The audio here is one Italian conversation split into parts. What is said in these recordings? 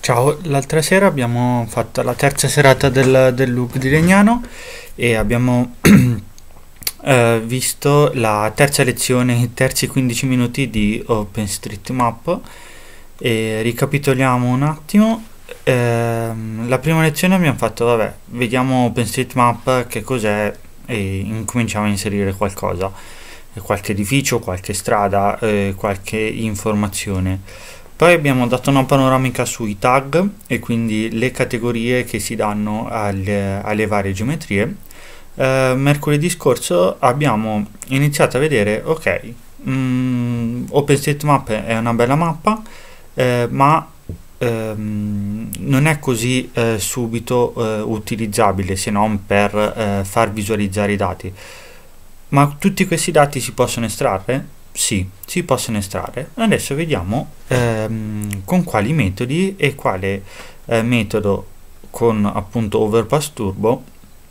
Ciao, l'altra sera abbiamo fatto la terza serata del look di Legnano e abbiamo visto la terza lezione, i terzi 15 minuti di OpenStreetMap e ricapitoliamo un attimo. La prima lezione abbiamo fatto, vabbè, vediamo OpenStreetMap che cos'è e incominciamo a inserire qualcosa, qualche edificio, qualche strada, qualche informazione. Poi abbiamo dato una panoramica sui tag e quindi le categorie che si danno alle varie geometrie. Mercoledì scorso abbiamo iniziato a vedere, ok, OpenStreetMap è una bella mappa, ma non è così subito utilizzabile se non per far visualizzare i dati. Ma tutti questi dati si possono estrarre? Sì, si possono estrarre. Adesso vediamo con quali metodi e quale metodo con appunto Overpass Turbo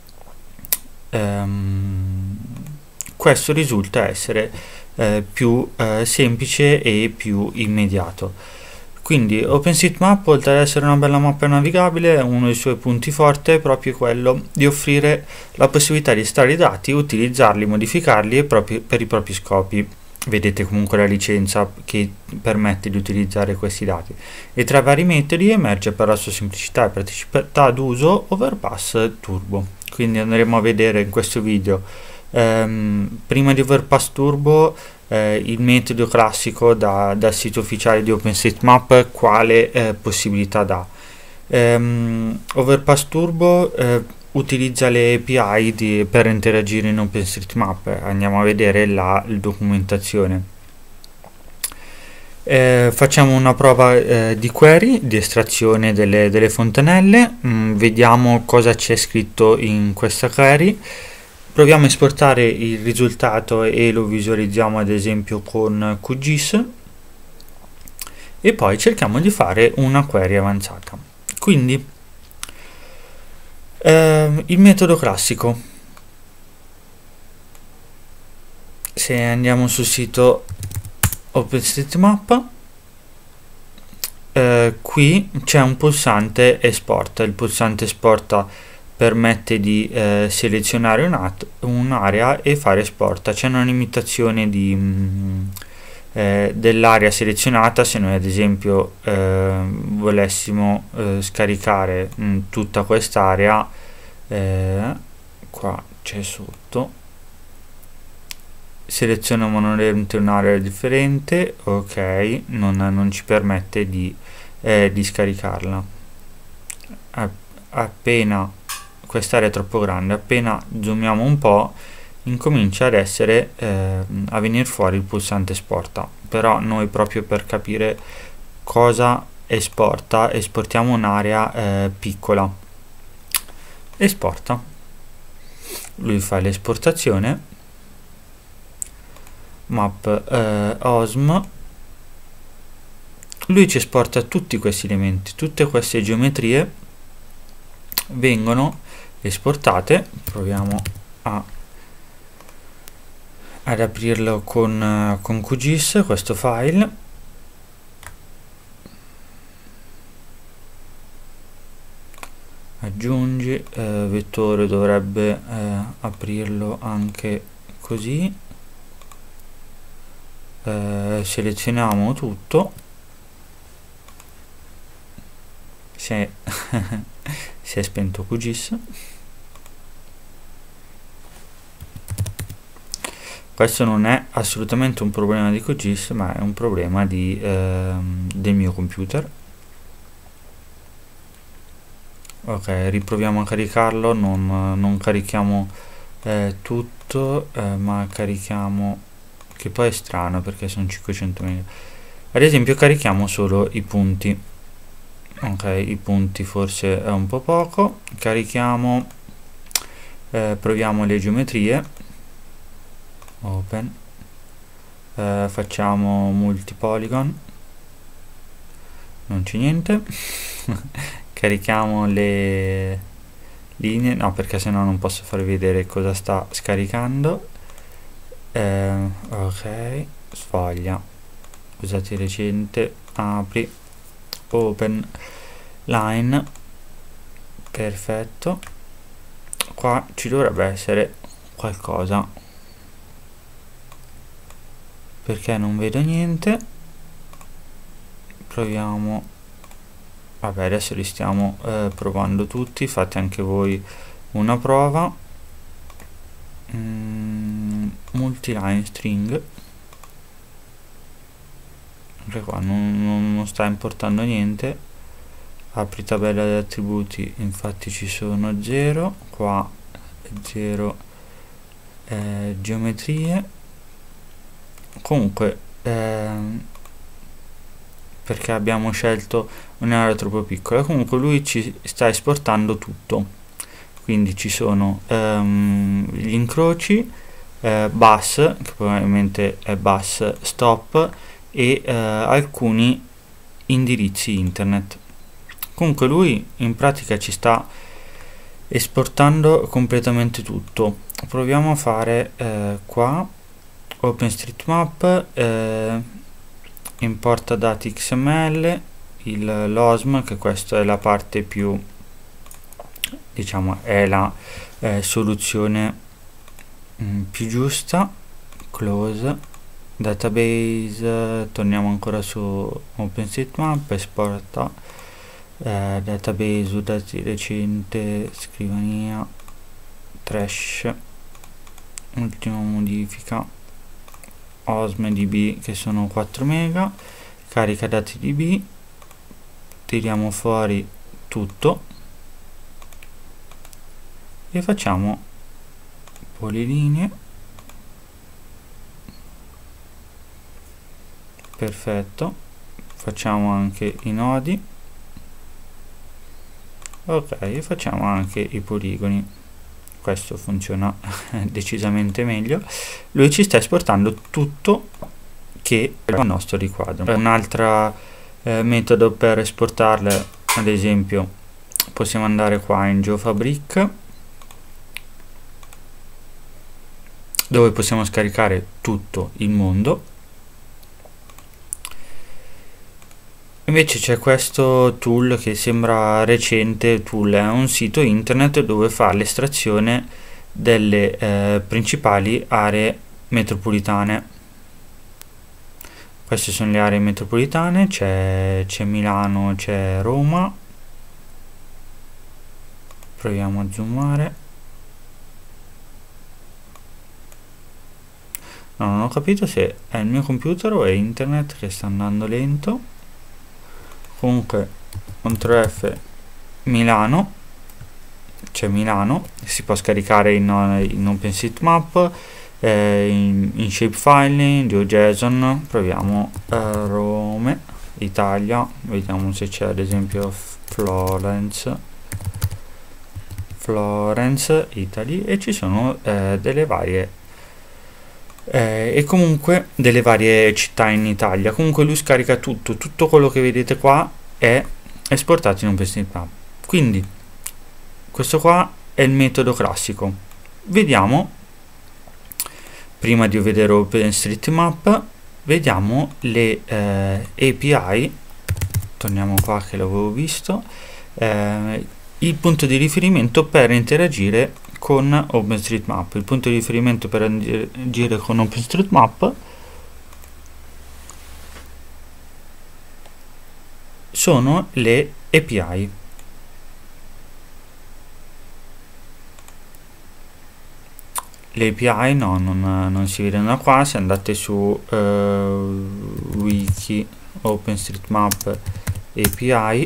ehm, questo risulta essere più semplice e più immediato. Quindi OpenStreetMap, oltre ad essere una bella mappa navigabile, uno dei suoi punti forti è proprio quello di offrire la possibilità di estrarre i dati, utilizzarli, modificarli per i propri scopi. Vedete comunque la licenza che permette di utilizzare questi dati. E tra i vari metodi emerge per la sua semplicità e praticità d'uso Overpass Turbo. Quindi andremo a vedere in questo video prima di Overpass Turbo il metodo classico dal sito ufficiale di OpenStreetMap quale possibilità dà. Overpass Turbo utilizza le API per interagire in OpenStreetMap. Andiamo a vedere la documentazione. Facciamo una prova di query, di estrazione delle fontanelle, vediamo cosa c'è scritto in questa query. Proviamo a esportare il risultato e lo visualizziamo ad esempio con QGIS e poi cerchiamo di fare una query avanzata. Quindi il metodo classico, se andiamo sul sito OpenStreetMap, qui c'è un pulsante esporta. Il pulsante esporta permette di selezionare un'area e fare esporta. C'è una limitazione dell'area selezionata. Se noi ad esempio volessimo scaricare tutta quest'area, qua c'è sotto, selezioniamo un'area differente, ok, non ci permette di scaricarla. Appena quest'area è troppo grande, appena zoomiamo un po' incomincia ad essere a venire fuori il pulsante esporta. Però noi, proprio per capire cosa esportiamo un'area piccola. Esporta, lui fa l'esportazione, map OSM, lui ci esporta tutti questi elementi, tutte queste geometrie vengono esportate. Proviamo ad aprirlo con QGIS, questo file. Aggiungi, vettore dovrebbe aprirlo anche così. Selezioniamo tutto. Si è spento QGIS. Questo non è assolutamente un problema di QGIS, ma è un problema del mio computer. Ok, riproviamo a caricarlo. Non carichiamo tutto, ma carichiamo, che poi è strano perché sono 500 MB. Ad esempio carichiamo solo i punti. Ok, i punti forse è un po' poco. Carichiamo, proviamo le geometrie. Open, facciamo multipolygon, non c'è niente. Carichiamo le linee, no, perché sennò non posso farvi vedere cosa sta scaricando. Ok, sfoglia, usate recente, apri, open. line, perfetto. Qua ci dovrebbe essere qualcosa, perché non vedo niente. Proviamo, vabbè, adesso li stiamo provando tutti, fate anche voi una prova. Multiline string, anche qua non sta importando niente. Apri tabella di attributi, infatti ci sono 0, qua 0 geometrie. Comunque perché abbiamo scelto un'area troppo piccola, comunque lui ci sta esportando tutto, quindi ci sono gli incroci, bus, che probabilmente è bus stop, e alcuni indirizzi internet. Comunque lui in pratica ci sta esportando completamente tutto. Proviamo a fare qua OpenStreetMap, importa dati XML, l'OSM, che questa è la parte più, diciamo, è la soluzione più giusta. Close database, torniamo ancora su OpenStreetMap, esporta database, dati recente, scrivania, trash, ultima modifica, OSM.db, che sono 4 mega, carica dati DB, tiriamo fuori tutto e facciamo polilinee, perfetto. Facciamo anche i nodi, ok, facciamo anche i poligoni, questo funziona decisamente meglio. Lui ci sta esportando tutto che è il nostro riquadro. Un altro metodo per esportarle, ad esempio, possiamo andare qua in GeoFabric, dove possiamo scaricare tutto il mondo. Invece c'è questo tool che sembra recente. Tool è un sito internet dove fa l'estrazione delle principali aree metropolitane. Queste sono le aree metropolitane, c'è Milano, c'è Roma. Proviamo a zoomare. No, non ho capito se è il mio computer o è internet che sta andando lento. Comunque CTRL F, Milano, c'è Milano, si può scaricare in OpenStreetMap, in Shapefile, in GeoJSON. Proviamo Rome, Italia, vediamo se c'è ad esempio Florence, Italy, e ci sono delle varie e comunque delle varie città in Italia. Comunque lui scarica tutto quello che vedete qua è esportato in OpenStreetMap. Quindi questo qua è il metodo classico. Vediamo, prima di vedere OpenStreetMap, vediamo le API. Torniamo qua che l'avevo visto, il punto di riferimento per interagire con OpenStreetMap. Il punto di riferimento per interagire con OpenStreetMap sono le API. Le API non si vedono da qua. Se andate su wiki OpenStreetMap API,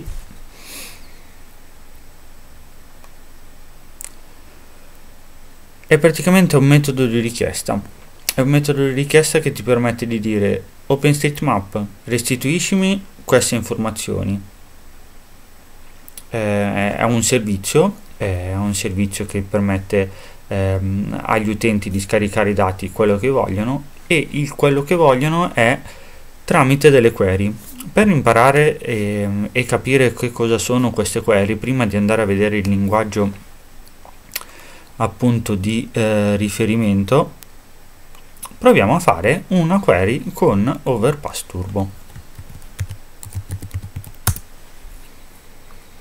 è praticamente un metodo di richiesta. È un metodo di richiesta che ti permette di dire: OpenStreetMap, restituiscimi queste informazioni. È un servizio che permette agli utenti di scaricare i dati, quello che vogliono, e quello che vogliono è tramite delle query. Per imparare e capire che cosa sono queste query, prima di andare a vedere il linguaggio appunto di riferimento, proviamo a fare una query con Overpass Turbo.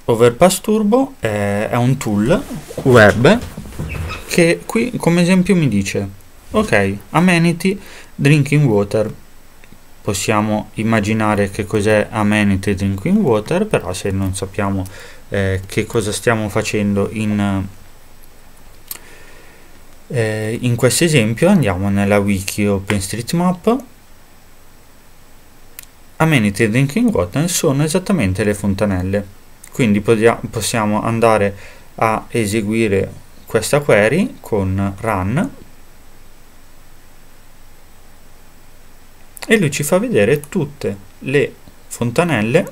Overpass Turbo è un tool web che qui come esempio mi dice ok, amenity drinking water. Possiamo immaginare che cos'è amenity drinking water, però se non sappiamo che cosa stiamo facendo in questo esempio, andiamo nella wiki OpenStreetMap. Amenity drinking water sono esattamente le fontanelle, quindi possiamo andare a eseguire questa query con run e lui ci fa vedere tutte le fontanelle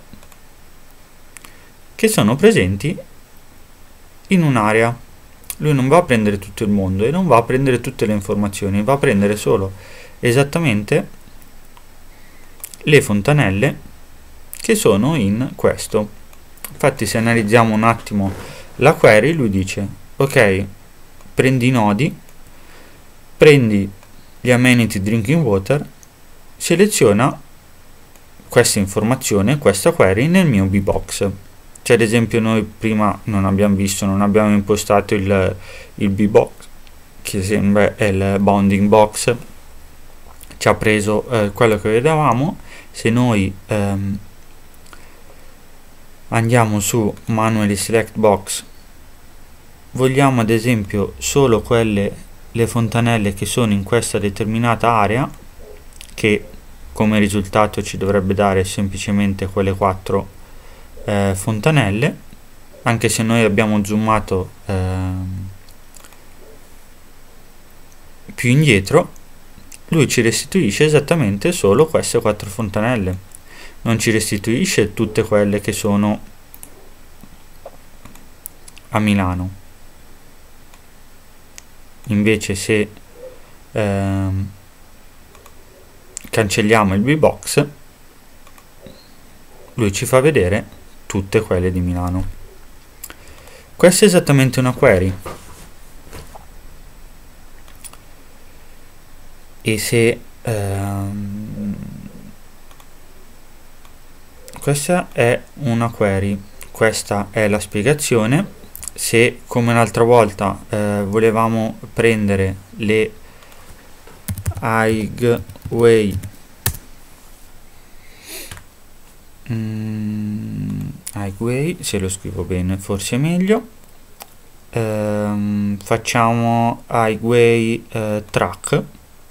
che sono presenti in un'area. Lui non va a prendere tutto il mondo e non va a prendere tutte le informazioni, va a prendere solo esattamente le fontanelle che sono in questo. Infatti se analizziamo un attimo la query, lui dice ok, prendi i nodi, prendi gli amenity drinking water, seleziona questa informazione, questa query nel mio bbox. Cioè ad esempio noi prima non abbiamo impostato il bbox, che sembra è il bounding box, ci ha preso quello che vedevamo. Se noi andiamo su manually select box, vogliamo ad esempio solo le fontanelle che sono in questa determinata area, che come risultato ci dovrebbe dare semplicemente quelle 4 fontanelle, anche se noi abbiamo zoomato più indietro, lui ci restituisce esattamente solo queste 4 fontanelle, non ci restituisce tutte quelle che sono a Milano. Invece se cancelliamo il bbox, lui ci fa vedere tutte quelle di Milano. Questa è esattamente una query. E se questa è una query, questa è la spiegazione. Se come l'altra volta volevamo prendere le highway se lo scrivo bene forse è meglio, facciamo highway track,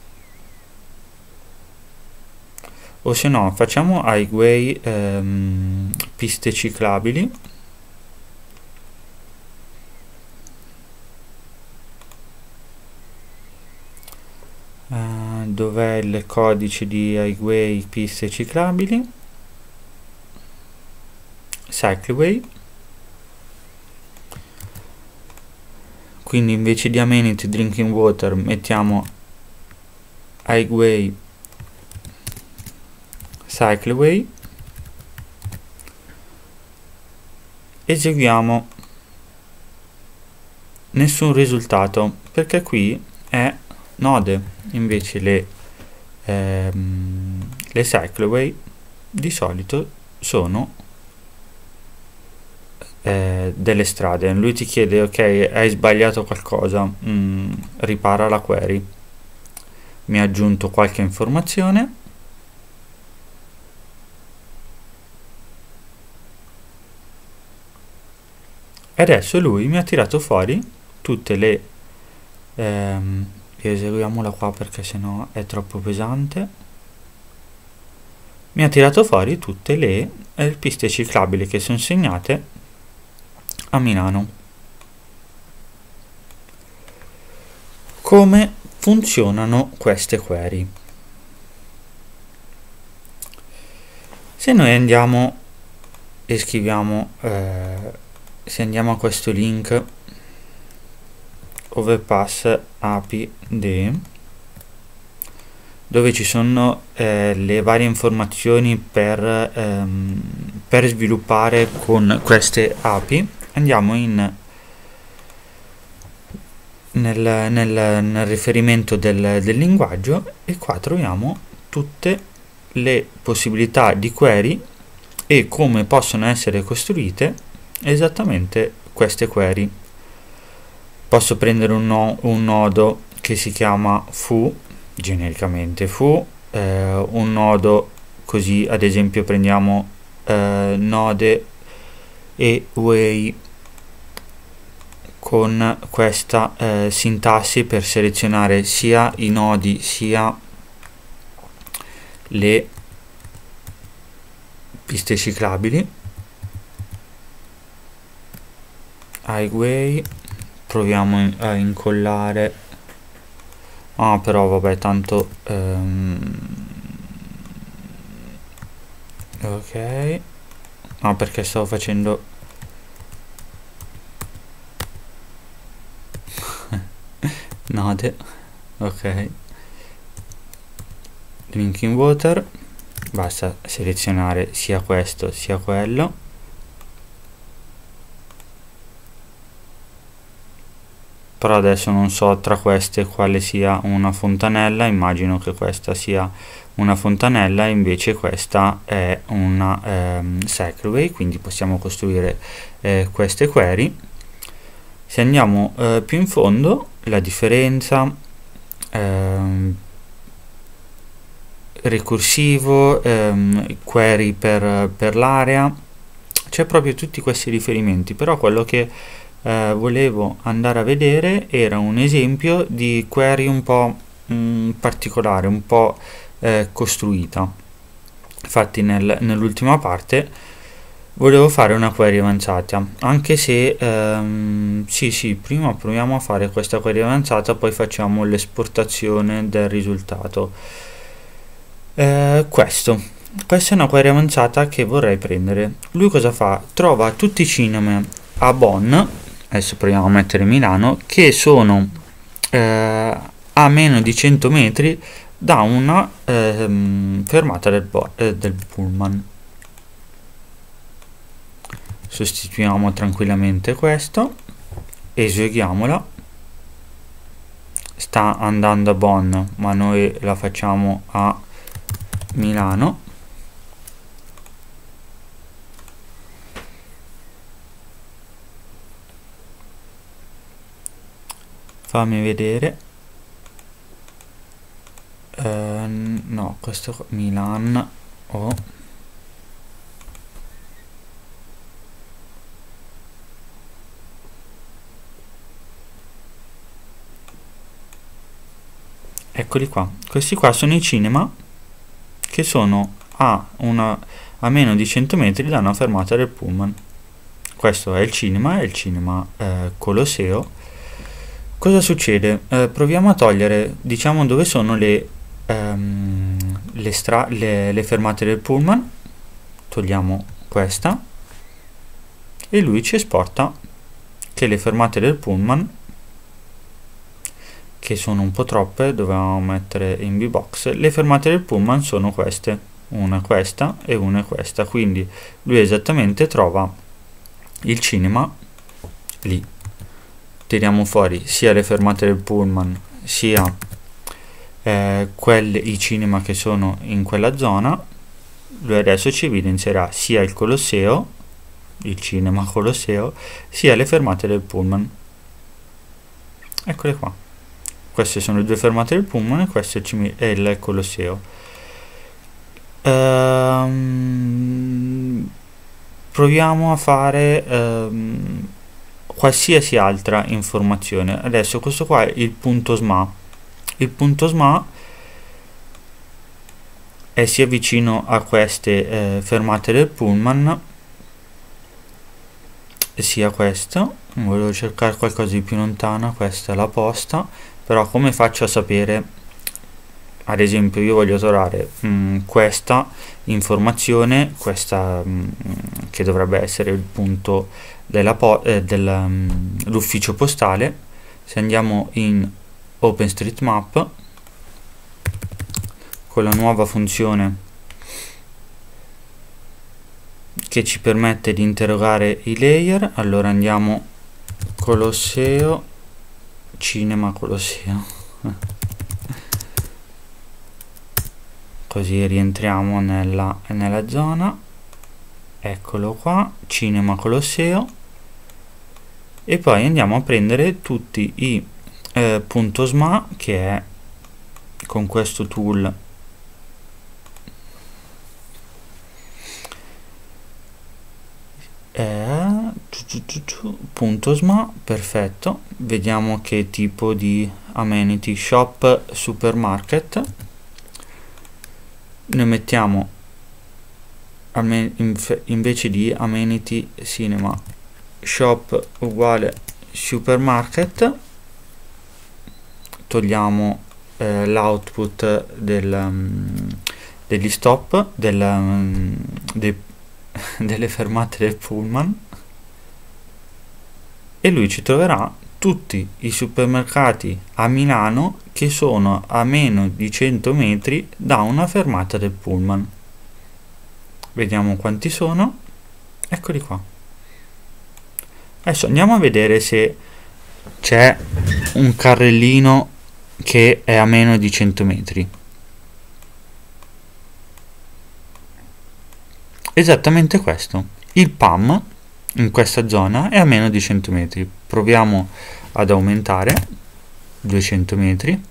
o se no facciamo highway piste ciclabili, dov'è il codice di highway piste ciclabili? Cycleway. Quindi invece di amenity drinking water mettiamo highway cycleway, eseguiamo, nessun risultato perché qui è node, invece le cycleway di solito sono delle strade. Lui ti chiede ok, hai sbagliato qualcosa, ripara la query, mi ha aggiunto qualche informazione e adesso lui mi ha tirato fuori tutte le eseguiamola qua perché sennò è troppo pesante. Mi ha tirato fuori tutte le piste ciclabili che sono segnate a Milano. Come funzionano queste query? Se noi andiamo e scriviamo se andiamo a questo link overpass api de, dove ci sono le varie informazioni per sviluppare con queste api, andiamo nel riferimento del linguaggio e qua troviamo tutte le possibilità di query e come possono essere costruite esattamente queste query. Posso prendere un nodo che si chiama foo, genericamente foo, un nodo così, ad esempio prendiamo node e way con questa sintassi per selezionare sia i nodi sia le piste ciclabili. Highway, proviamo a incollare, però vabbè, tanto ok, perché stavo facendo node, ok, drinking water, basta selezionare sia questo sia quello. Però adesso non so tra queste quale sia una fontanella, immagino che questa sia una fontanella, invece questa è una cycleway, quindi possiamo costruire queste query. Se andiamo più in fondo, la differenza, ricorsivo, query per l'area, c'è proprio tutti questi riferimenti, però quello che volevo andare a vedere era un esempio di query un po' particolare, un po' costruita. Infatti nell'ultima parte volevo fare una query avanzata, anche se sì, prima proviamo a fare questa query avanzata, poi facciamo l'esportazione del risultato. Questa è una query avanzata che vorrei prendere. Lui cosa fa? Trova tutti i cinema a Bonn, adesso proviamo a mettere Milano, che sono a meno di 100 metri da una fermata del pullman. Sostituiamo tranquillamente questo, eseguiamola. Sta andando a Bonn, ma noi la facciamo a Milano. Fammi vedere. No, questo qua, Milan eccoli qua. Questi qua sono i cinema che sono a meno di 100 metri da una fermata del pullman. Questo è il cinema Colosseo. Cosa succede? Proviamo a togliere, diciamo, dove sono le fermate del pullman. Togliamo questa e lui ci esporta che le fermate del pullman, che sono un po' troppe, dovevamo mettere in B-box, le fermate del pullman sono queste, una è questa e una è questa, quindi lui esattamente trova il cinema lì. Tiriamo fuori sia le fermate del pullman sia i cinema che sono in quella zona. Lui adesso ci evidenzierà sia il Colosseo, il cinema Colosseo, sia le fermate del pullman. Eccole qua. Queste sono le due fermate del pullman e questo è il Colosseo. Proviamo a fare qualsiasi altra informazione. Adesso questo qua è il punto SMA. Il punto SMA è sia vicino a queste fermate del pullman sia questo. Volevo cercare qualcosa di più lontano, questa è la posta, però come faccio a sapere? Ad esempio io voglio trovare questa informazione, questa che dovrebbe essere il punto dell'ufficio postale. Se andiamo in OpenStreetMap con la nuova funzione che ci permette di interrogare i layer, allora andiamo Colosseo, cinema Colosseo, così rientriamo nella zona. eccolo qua, Cinema Colosseo, e poi andiamo a prendere tutti i punto SMA, che è con questo tool punto SMA, perfetto. Vediamo che tipo di amenity, shop supermarket. Noi mettiamo invece di amenity cinema shop uguale supermarket, togliamo l'output degli stop delle fermate del pullman, e lui ci troverà tutti i supermercati a Milano che sono a meno di 100 metri da una fermata del pullman. Vediamo quanti sono, eccoli qua. Adesso andiamo a vedere se c'è un carrellino che è a meno di 100 metri. Esattamente questo, il PAM in questa zona è a meno di 100 metri. Proviamo ad aumentare 200 metri.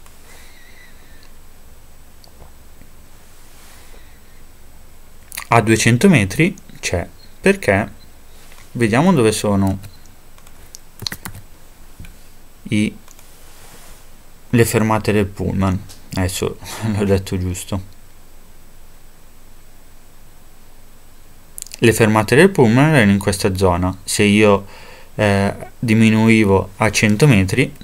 A 200 metri c'è, perché vediamo dove sono le fermate del pullman. Adesso l'ho detto giusto. Le fermate del pullman erano in questa zona. Se io diminuivo a 100 metri,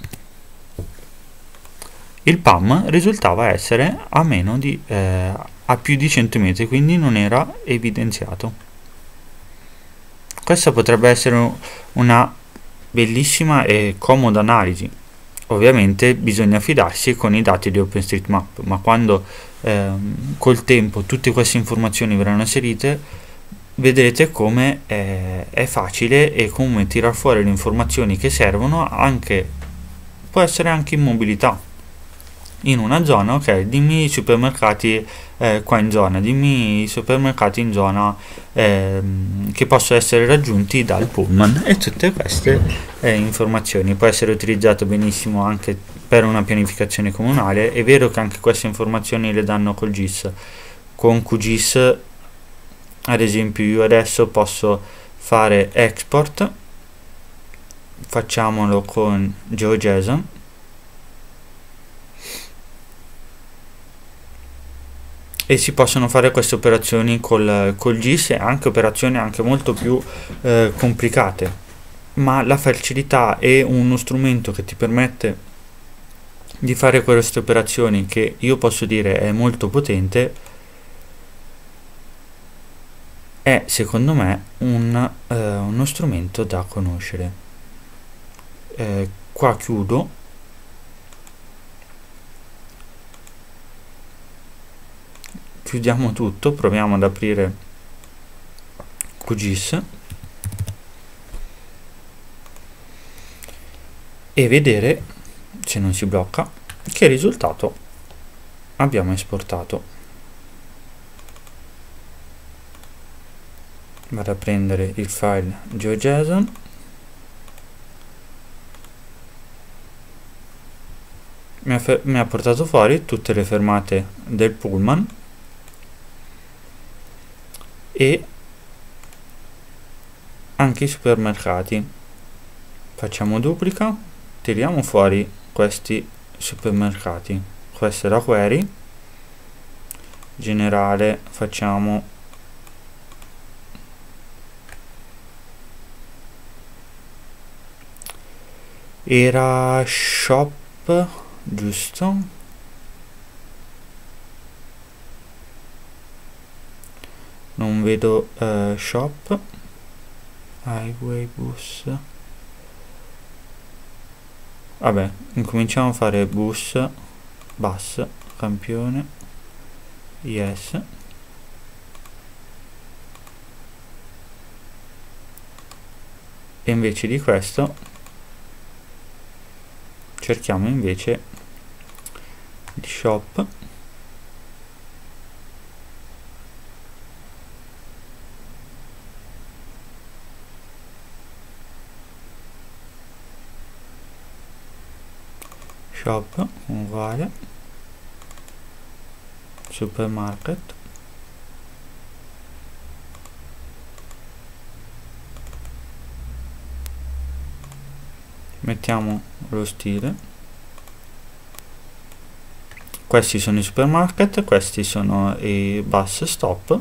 il PAM risultava essere a più di 100 metri, quindi non era evidenziato. Questa potrebbe essere una bellissima e comoda analisi. Ovviamente bisogna fidarsi con i dati di OpenStreetMap, ma quando col tempo tutte queste informazioni verranno inserite, vedrete come è facile, e come tirar fuori le informazioni che servono può essere anche in mobilità. In una zona, ok, dimmi i supermercati qua in zona, dimmi i supermercati in zona che possono essere raggiunti dal pullman, e tutte queste informazioni può essere utilizzato benissimo anche per una pianificazione comunale. È vero che anche queste informazioni le danno col GIS. Con QGIS, ad esempio, io adesso posso fare export, facciamolo con GeoJSON, e si possono fare queste operazioni col GIS, e anche operazioni anche molto più complicate, ma la facilità e uno strumento che ti permette di fare queste operazioni, che io posso dire è molto potente, è secondo me uno strumento da conoscere. Qua chiudo. Chiudiamo tutto, proviamo ad aprire QGIS e vedere, se non si blocca, che risultato abbiamo esportato. Vado a prendere il file GeoJSON, mi ha portato fuori tutte le fermate del pullman e anche i supermercati. Facciamo duplica, tiriamo fuori questi supermercati. Questa è la query generale, facciamo era shop, giusto? Non vedo shop, highway, bus. Vabbè, incominciamo a fare bus, campione, yes. E invece di questo cerchiamo invece di shop, shop uguale supermarket, mettiamo lo stile, questi sono i supermarket, questi sono i bus stop,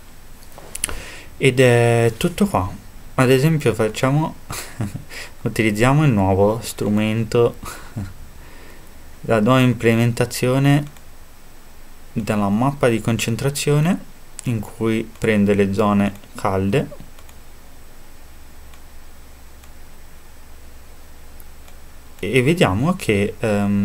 ed è tutto qua. Ad esempio facciamo utilizziamo il nuovo strumento, la nuova implementazione della mappa di concentrazione, in cui prende le zone calde e vediamo che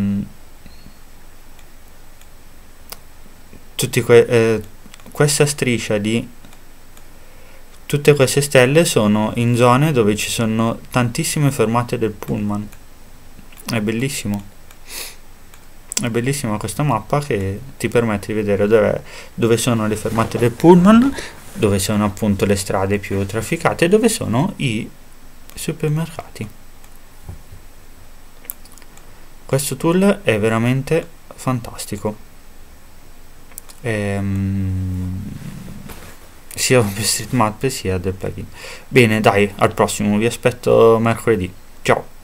questa striscia di tutte queste stelle sono in zone dove ci sono tantissime fermate del pullman. È bellissimo. È bellissima questa mappa che ti permette di vedere dove sono le fermate del pullman, dove sono appunto le strade più trafficate e dove sono i supermercati. Questo tool è veramente fantastico. Sia OpenStreetMap sia del plugin. Bene, dai, al prossimo, vi aspetto mercoledì. Ciao.